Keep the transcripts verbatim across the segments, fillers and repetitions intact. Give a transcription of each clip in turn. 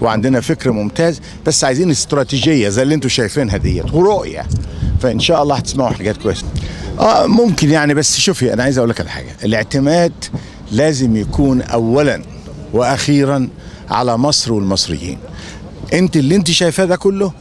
وعندنا فكر ممتاز، بس عايزين استراتيجيه زي اللي انتم شايفينها ديت ورؤيه، فان شاء الله هتسمعوا حاجات كويسه. اه ممكن يعني، بس شوفي انا عايز اقول لك على حاجه، الاعتماد لازم يكون اولا واخيرا على مصر والمصريين. انت اللي انت شايفاه ده كله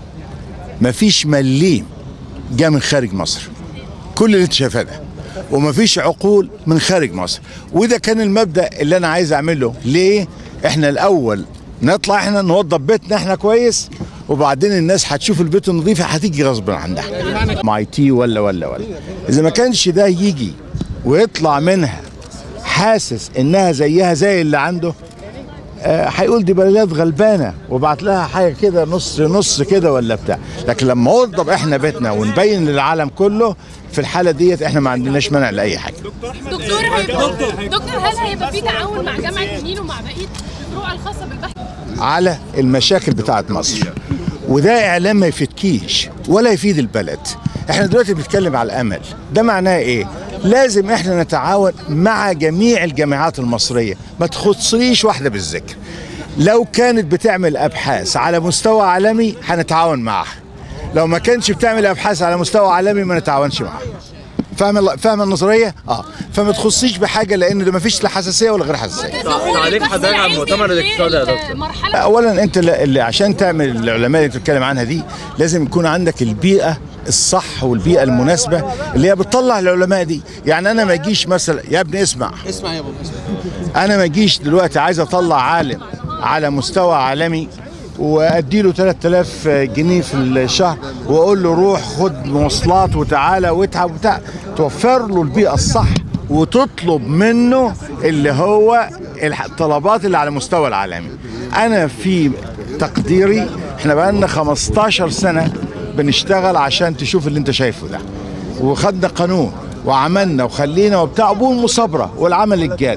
مفيش مليم جاء من خارج مصر، كل اللي انت شايفاه ده، ومفيش عقول من خارج مصر، وده كان المبدأ اللي انا عايز اعمله. ليه؟ احنا الاول نطلع احنا نوضب بيتنا احنا كويس، وبعدين الناس هتشوف البيت النظيف هتيجي غصب عنها ماي تي ولا ولا ولا. اذا ما كانش ده يجي ويطلع منها حاسس انها زيها زي اللي عنده، هيقول آه دي بلد غلبانه وبعت لها حاجه كده نص نص كده ولا بتاع. لكن لما نوضب احنا بيتنا ونبين للعالم كله، في الحاله ديت احنا ما عندناش مانع لاي حاجه. دكتور هيبقى دكتور هل هيبقى في تعاون مع جامعه النيل ومع بقيه الفروع الخاصه بالبحث على المشاكل بتاعت مصر؟ وده اعلام ما يفيدكيش ولا يفيد البلد. احنا دلوقتي بنتكلم على الامل، ده معناه ايه؟ لازم احنا نتعاون مع جميع الجامعات المصريه، ما تخصنيش واحده بالذكر. لو كانت بتعمل ابحاث على مستوى عالمي هنتعاون معها، لو ما كانتش بتعمل ابحاث على مستوى عالمي ما نتعاونش معها. فاهم فاهم النظريه؟ اه فما تخصيش بحاجه، لان ده ما فيش لا حساسيه ولا غير حساسيه. تعليق حضرتك على المؤتمر الاقتصادي يا دكتور. اولا انت اللي عشان تعمل العلماء اللي بتتكلم عنها دي لازم يكون عندك البيئه الصح والبيئه المناسبه اللي هي بتطلع العلماء دي. يعني انا ما اجيش مثلا يا ابني اسمع اسمع يا ابو انا ما اجيش دلوقتي عايز اطلع عالم على مستوى عالمي واديله ثلاثة آلاف جنيه في الشهر واقول له روح خد مواصلات وتعالى واتعب وبتاع. توفر له البيئه الصح وتطلب منه اللي هو الطلبات اللي على مستوى العالمي. انا في تقديري احنا بقالنا خمستاشر سنه بنشتغل عشان تشوف اللي انت شايفه ده، وخدنا قانون وعملنا وخلينا وبتاع بالمصابره والعمل الجاد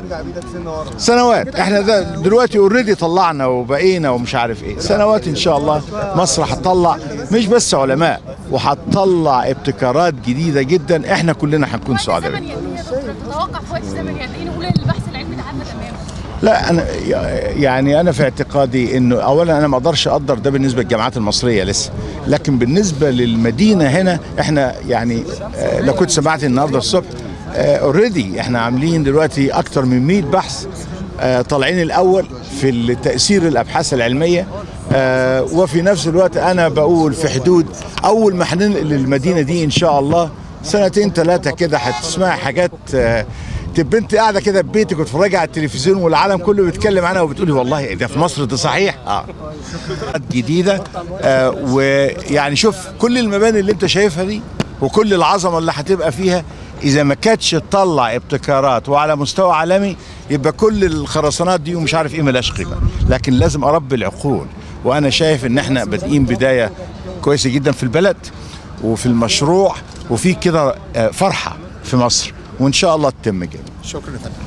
سنوات. احنا ده دلوقتي اوريدي طلعنا وبقينا ومش عارف ايه سنوات. ان شاء الله مصر هتطلع مش بس علماء، وهتطلع ابتكارات جديده جدا احنا كلنا هنكون سعداء بيها. تتوقع في وقت زمن قد ايه نقول البحث العلمي ده عدى تماما؟ لا انا يعني انا في اعتقادي انه اولا انا ما اقدرش اقدر ده بالنسبه للجامعات المصريه لسه، لكن بالنسبه للمدينه هنا احنا يعني آه لو كنت سمعت النهارده الصبح اوريدي آه احنا عاملين دلوقتي اكتر من مئة بحث آه طالعين الاول في تاثير الابحاث العلميه. آه وفي نفس الوقت انا بقول في حدود اول ما هننقل المدينه دي ان شاء الله سنتين ثلاثه كده هتسمعي حاجات آه تبقى انت قاعده كده في بيتك وتتفرجي على التلفزيون والعالم كله بيتكلم عنها وبتقولي والله ده في مصر ده صحيح. اه جديده آه ويعني شوف كل المباني اللي انت شايفها دي وكل العظمه اللي هتبقى فيها، اذا ما كانتش تطلع ابتكارات وعلى مستوى عالمي يبقى كل الخرسانات دي ومش عارف ايه ملهاش قيمه. لكن لازم اربي العقول، وانا شايف ان احنا بادئين بدايه كويسه جدا في البلد وفي المشروع، وفي كده فرحه في مصر وان شاء الله تتم كده. شكرا.